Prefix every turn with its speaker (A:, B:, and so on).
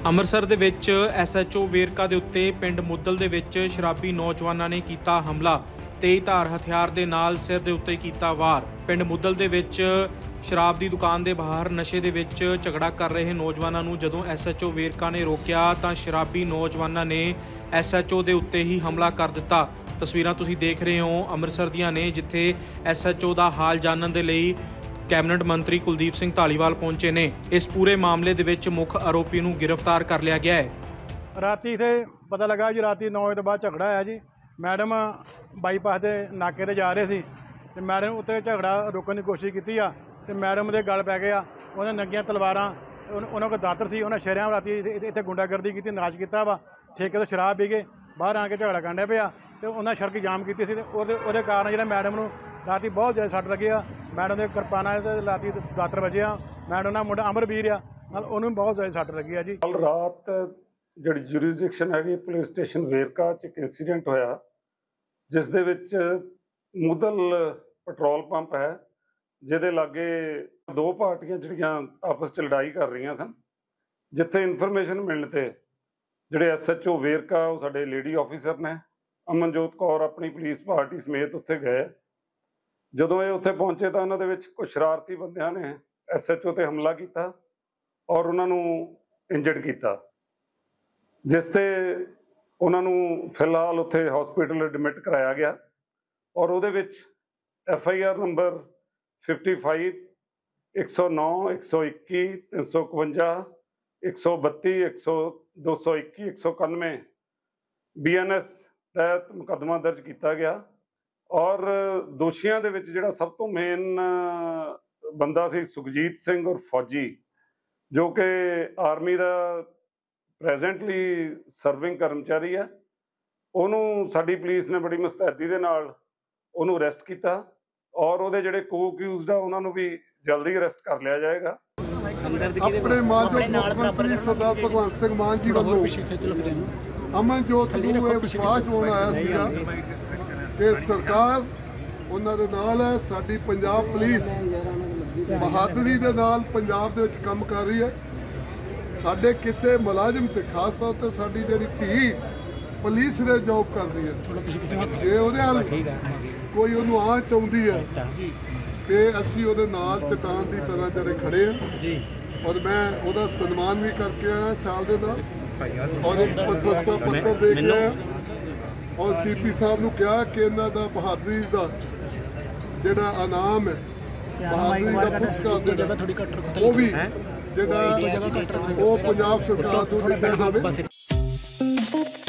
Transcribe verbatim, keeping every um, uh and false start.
A: ਅੰਮ੍ਰਿਤਸਰ ਦੇ ਵਿੱਚ S H O Verka ਦੇ ਉੱਤੇ ਪਿੰਡ ਮੁੱਦਲ ਦੇ ਵਿੱਚ ਸ਼ਰਾਬੀ ਨੌਜਵਾਨਾਂ ਨੇ ਕੀਤਾ ਹਮਲਾ। ਤੇਜ਼ ਧਾਰ ਹਥਿਆਰ ਦੇ ਨਾਲ ਸਿਰ ਦੇ ਉੱਤੇ ਕੀਤਾ ਵਾਰ। ਪਿੰਡ ਮੁੱਦਲ ਦੇ ਵਿੱਚ ਸ਼ਰਾਬ ਦੀ ਦੁਕਾਨ ਦੇ ਬਾਹਰ ਨਸ਼ੇ ਦੇ ਵਿੱਚ ਝਗੜਾ ਕਰ ਰਹੇ ਨੌਜਵਾਨਾਂ ਨੂੰ ਜਦੋਂ ਐਸ ਐਚ ਓ ਵੇਰਕਾ ਨੇ ਰੋਕਿਆ ਤਾਂ ਸ਼ਰਾਬੀ ਨੌਜਵਾਨਾਂ ਨੇ ਐਸ ਐਚ ਓ ਦੇ ਉੱਤੇ ਹੀ ਹਮਲਾ ਕਰ ਦਿੱਤਾ। ਤਸਵੀਰਾਂ ਤੁਸੀਂ ਦੇਖ ਰਹੇ ਹੋ ਅੰਮ੍ਰਿਤਸਰ ਦੀਆਂ ਨੇ, ਜਿੱਥੇ ਐਸ ਐਚ ਓ ਦਾ ਹਾਲ ਜਾਣਨ ਦੇ ਲਈ कैबिनेट मंत्री कुलदीप सिंह धालीवाल पहुंचे ने। इस पूरे मामले दे विच मुख आरोपी नूं गिरफ्तार कर लिया गया है।
B: राती इत्थे पता लगा जी राती नौ बजे तो बाद झगड़ा आया जी। मैडम बाईपास के नाके ते जा रहे सी ते मैडम उत्ते झगड़ा रोकने की कोशिश की ते मैडम दे गल पै गया। उन्हें नंगियां तलवारां उन्होंने कोई दातर सी, उन्हें शरेआम राती इत्थे गुंडागर्दी की, नाश किया वा। ठेके तो शराब पी के बाहर आके झगड़ा करना पिया ते उन्हें सड़क जाम की सी। उहदे कारण जिहड़ा मैडम नूं राती बहुत ज़्यादा सट लगी आ। मैडम के किरपाना राती दातर बजे आ। मैडम का मुंडा अमरवीर आ, उन्होंने बहुत ज़्यादा सट लगी है जी।
C: कल रात जिहड़ी जुरिसडिक्शन हैगी पुलिस स्टेशन वेरका च एक इंसीडेंट होया, जिस दे विच मुदल पेट्रोल पंप है जिहदे लागे दो पार्टियां जिहड़ियां आपस च लड़ाई कर रही सन। जिथे इनफॉर्मेशन मिलने ते जिहड़े एस एच ओ वेरका वो साडे लेडी ऑफिसर ने अमनजोत कौर अपनी पुलिस पार्टी समेत उत्थे गए। ਜਦੋਂ ਇਹ ਉੱਥੇ ਪਹੁੰਚੇ ਤਾਂ ਉਹਨਾਂ ਦੇ ਵਿੱਚ ਕੁਝ ਸ਼ਰਾਰਤੀ ਬੰਦਿਆਂ ਨੇ ਐਸ ਐਚ ਓ ਤੇ ਹਮਲਾ ਕੀਤਾ ਔਰ ਉਹਨਾਂ ਨੂੰ ਇੰਜਰਡ ਕੀਤਾ, ਜਿਸ ਤੇ ਉਹਨਾਂ ਨੂੰ ਫਿਲਹਾਲ ਉੱਥੇ ਹਸਪੀਟਲ ਐਡਮਿਟ ਕਰਾਇਆ ਗਿਆ ਔਰ ਉਹਦੇ ਵਿੱਚ ਐਫ ਆਈ ਆਰ ਨੰਬਰ ਪਚਪਨ, ਇੱਕ ਸੌ ਨੌ, ਇੱਕ ਸੌ ਇੱਕੀ, ਤਿੰਨ ਸੌ ਇਕਵੰਜਾ, ਇੱਕ ਸੌ ਬੱਤੀ, ਇੱਕ ਸੌ ਦੋ ਸੌ ਇੱਕੀ, ਇੱਕ ਸੌ ਇਕਾਨਵੇਂ ਬੀ ਐਨ ਐਸ ਤਹਿਤ ਮੁਕੱਦਮਾ ਦਰਜ ਕੀਤਾ ਗਿਆ। और दोषियों के विच जिहड़ा सब तो मेन बंदा सी सुखजीत सिंह और फौजी, जो कि आर्मी का प्रेजेंटली सर्विंग कर्मचारी है, उन्होंने साडी पुलिस ने बड़ी मुस्तैदी दे नाल उन्होंने अरेस्ट किया और उहदे जिहड़े को अक्यूज़ड आ उन्होंने भी जल्दी अरेस्ट कर लिया जाएगा।
D: अपने मानयोग मुख्यमंत्री सरदार भगवंत सिंह मान जी वालों अमनजोत नूं इह विश्वास दिवाउण आया सीगा कि सरकार उन्हां दे नाल है। साडी पंजाब पुलिस बहादुरी दे नाल पंजाब दे विच काम कर रही है। साडे किसी मुलाजिम ते खास तौर ते साडी जिहड़ी धी पुलिस दे जॉब करदी है, जे उहदे नाल कोई उहनूं आंच आउंदी है ते असीं उहदे नाल चट्टान दी तरह जिहड़े खड़े हैं और मैं उहदा सन्मान भी करके आया छाल दे नाल और एक प्रशंसा पत्र दे के आया और सी पी साहब ने कहा कि इन्हों का बहादुरी का जोड़ा इनाम है, बहादुरी का पुरस्कार वो भी जो पंजाब सरकार को दिया जाए।